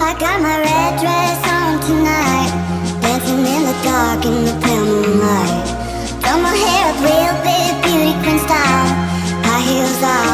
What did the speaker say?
I got my red dress on tonight, dancing in the dark in the pale moonlight. Throw my hair up real big, beauty queen style, high heels off.